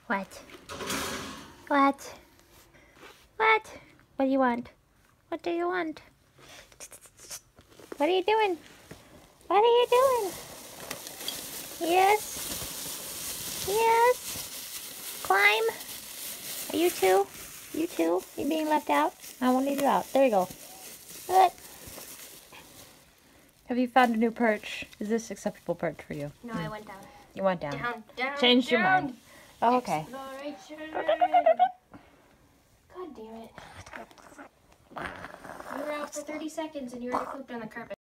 What? What? What? What do you want? What do you want? What are you doing? What are you doing? Yes? Yes? Climb? Are you too? You too? You being left out? I won't leave you out. There you go. Good. Have you found a new perch? Is this acceptable perch for you? No, I went down. You went down. Down. Changed your mind. Oh, okay. God damn it. You were out for 30 seconds and you already pooped on the carpet.